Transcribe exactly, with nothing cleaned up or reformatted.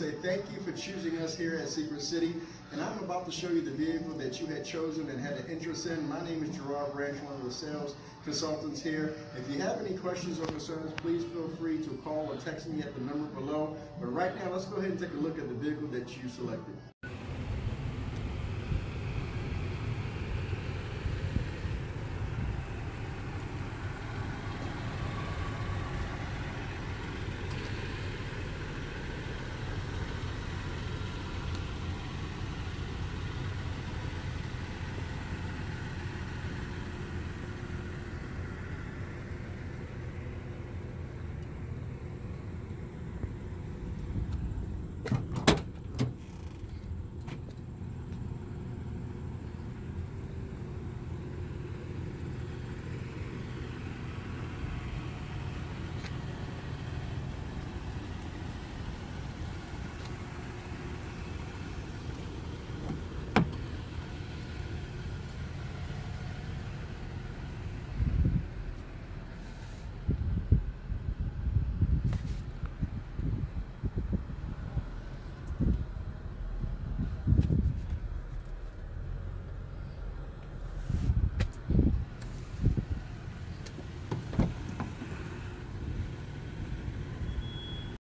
say thank you for choosing us here at Secret City. And I'm about to show you the vehicle that you had chosen and had an interest in. My name is Gerard Branch, one of the sales consultants here. If you have any questions or concerns, please feel free to call or text me at the number below. But right now, let's go ahead and take a look at the vehicle that you selected.